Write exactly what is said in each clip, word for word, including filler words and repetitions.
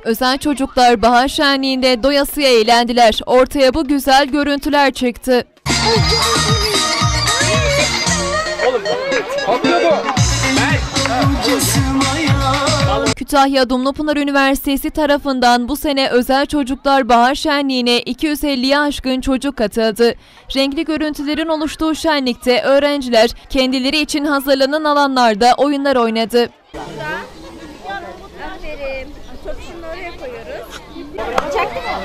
Özel çocuklar bahar şenliğinde doyasıya eğlendiler. Ortaya bu güzel görüntüler çıktı. Kütahya Dumlupınar Üniversitesi tarafından bu sene Özel Çocuklar Bahar Şenliği'ne iki yüz elliye aşkın çocuk katıldı. Renkli görüntülerin oluştuğu şenlikte öğrenciler kendileri için hazırlanan alanlarda oyunlar oynadı. Aferin. Çok şunu oraya koyuyoruz. Çaktı mı?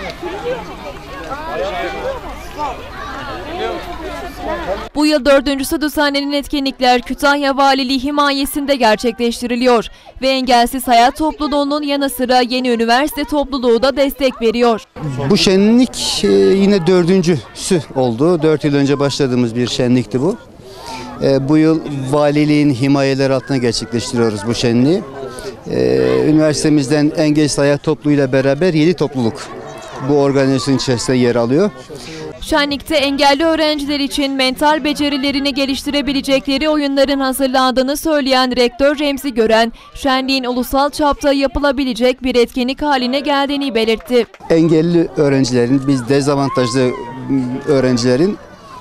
Bu yıl dördüncüsü düzenlenen etkinlikler Kütahya Valiliği himayesinde gerçekleştiriliyor ve Engelsiz Hayat Topluluğu'nun yanı sıra Yeni Üniversite Topluluğu da destek veriyor. Bu şenlik yine dördüncüsü oldu. Dört yıl önce başladığımız bir şenlikti bu. Bu yıl valiliğin himayeleri altında gerçekleştiriyoruz bu şenliği. Üniversitemizden Engelsiz Hayat Topluluğu ile beraber yedi topluluk bu organizasyonun içerisinde yer alıyor. Şenlikte engelli öğrenciler için mental becerilerini geliştirebilecekleri oyunların hazırlandığını söyleyen Rektör Remzi Gören, şenliğin ulusal çapta yapılabilecek bir etkinlik haline geldiğini belirtti. Engelli öğrencilerin, biz dezavantajlı öğrencilerin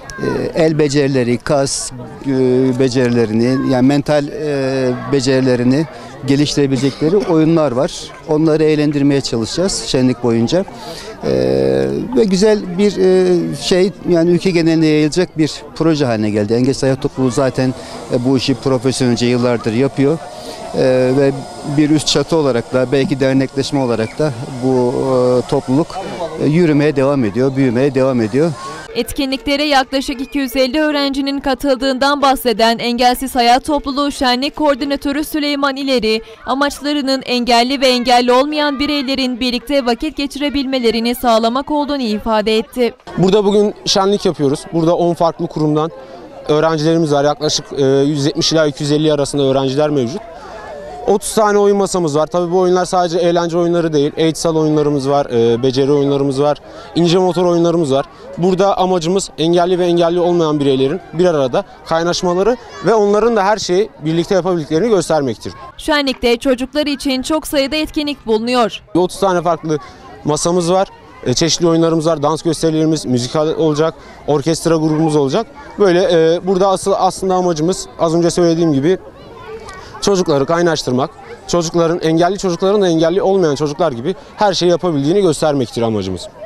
el becerileri, kas becerilerini, yani mental becerilerini geliştirebilecekleri oyunlar var. Onları eğlendirmeye çalışacağız şenlik boyunca. Ee, ve güzel bir e, şey, yani ülke geneline yayılacak bir proje haline geldi. Engelsiz Hayat Topluluğu zaten e, bu işi profesyonelce yıllardır yapıyor. Ee, ve bir üst çatı olarak da, belki dernekleşme olarak da bu e, topluluk e, yürümeye devam ediyor, büyümeye devam ediyor. Etkinliklere yaklaşık iki yüz elli öğrencinin katıldığından bahseden Engelsiz Hayat Topluluğu Şenlik Koordinatörü Süleyman İleri, amaçlarının engelli ve engelli olmayan bireylerin birlikte vakit geçirebilmelerini sağlamak olduğunu ifade etti. Burada bugün şenlik yapıyoruz. Burada on farklı kurumdan öğrencilerimiz var. Yaklaşık yüz yetmiş ila iki yüz elli arasında öğrenciler mevcut. otuz tane oyun masamız var. Tabii bu oyunlar sadece eğlence oyunları değil. Eğitsel oyunlarımız var, e, beceri oyunlarımız var, ince motor oyunlarımız var. Burada amacımız engelli ve engelli olmayan bireylerin bir arada kaynaşmaları ve onların da her şeyi birlikte yapabildiklerini göstermektir. Şenlikte çocuklar için çok sayıda etkinlik bulunuyor. otuz tane farklı masamız var. E, çeşitli oyunlarımız var, dans gösterilerimiz, müzikal olacak, orkestra grubumuz olacak. Böyle e, burada asıl aslında amacımız az önce söylediğim gibi çocukları kaynaştırmak, çocukların, engelli çocukların da engelli olmayan çocuklar gibi her şeyi yapabildiğini göstermektir amacımız.